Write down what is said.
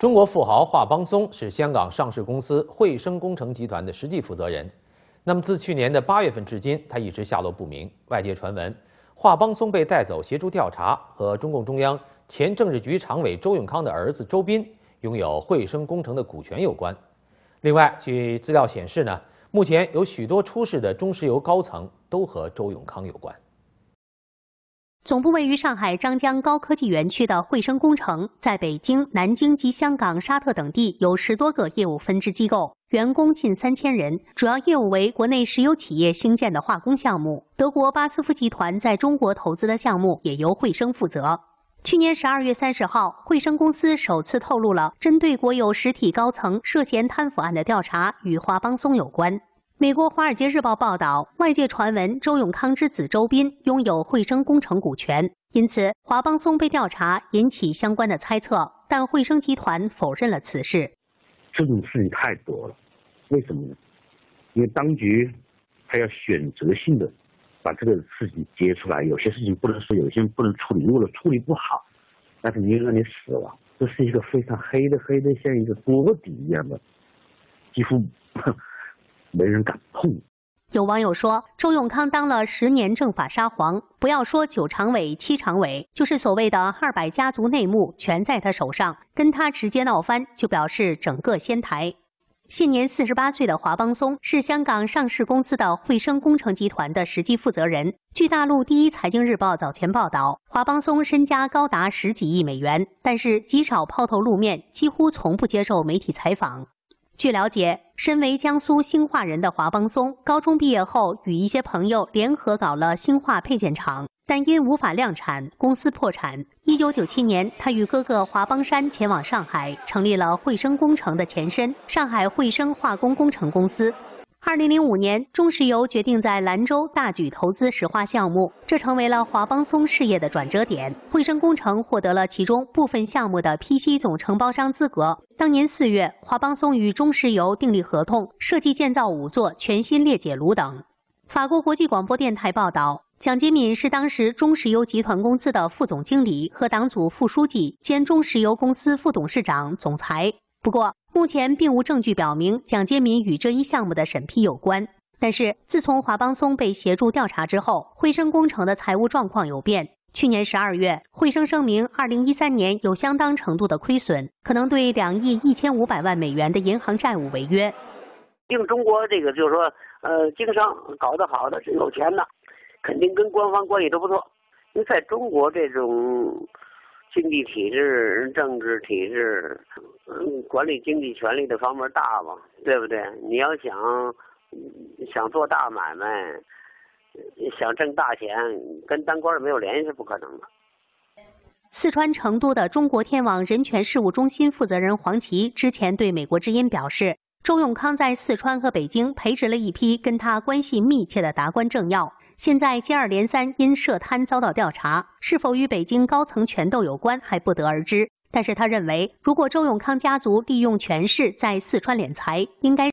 中国富豪华邦松是香港上市公司汇升工程集团的实际负责人。那么自去年的8月份至今，他一直下落不明。外界传闻，华邦松被带走协助调查，和中共中央前政治局常委周永康的儿子周斌拥有汇升工程的股权有关。另外，据资料显示呢，目前有许多出事的中石油高层都和周永康有关。 总部位于上海张江高科技园区的汇升工程，在北京、南京及香港、沙特等地有10多个业务分支机构，员工近3000人，主要业务为国内石油企业兴建的化工项目。德国巴斯夫集团在中国投资的项目也由汇升负责。去年12月30号，汇升公司首次透露了针对国有实体高层涉嫌贪腐案的调查与华邦松有关。美国《华尔街日报》报道，外界传闻周永康之子周斌拥有汇升工程股权，因此华邦松被调查引起相关的猜测，但汇升集团否认了此事。 这种事情太多了，为什么呢？因为当局他要选择性的把这个事情揭出来，有些事情不能说，有些不能处理，如果处理不好，那肯定让你死亡。这是一个非常黑的像一个锅底一样的，几乎没人敢碰。 有网友说，周永康当了10年政法沙皇，不要说9常委、7常委，就是所谓的200家族内幕全在他手上，跟他直接闹翻，就表示整个仙台。现年48岁的华邦松是香港上市公司的汇升工程集团的实际负责人。据大陆第一财经日报早前报道，华邦松身家高达10几亿美元，但是极少抛头露面，几乎从不接受媒体采访。据了解，身为江苏兴化人的华邦松，高中毕业后与一些朋友联合搞了兴化配件厂，但因无法量产，公司破产。1997年，他与哥哥华邦山前往上海，成立了汇升工程的前身上海汇升化工工程公司。2005年，中石油决定在兰州大举投资石化项目，这成为了华邦松事业的转折点。汇升工程获得了其中部分项目的批息总承包商资格。当年4月，华邦松与中石油订立合同，设计建造5座全新裂解炉等。法国国际广播电台报道，蒋洁敏是当时中石油集团公司的副总经理和党组副书记兼中石油公司副董事长、总裁。不过，目前并无证据表明蒋洁敏与这一项目的审批有关。但是，自从华邦松被协助调查之后，汇升工程的财务状况有变。去年12月，汇升声明2013年有相当程度的亏损，可能对2亿1500万美元的银行债务违约。 用中国这个就是说，经商搞得好的是有钱的，肯定跟官方关系都不错。因为在中国这种经济体制、政治体制，管理经济权力的方面大嘛，对不对？你要想做大买卖，想挣大钱，跟当官没有联系是不可能的。 四川成都的中国天网人权事务中心负责人黄琦之前对美国之音表示，周永康在四川和北京培植了一批跟他关系密切的达官政要，现在接二连三因涉贪遭到调查，是否与北京高层权斗有关还不得而知。但是他认为，如果周永康家族利用权势在四川敛财，应该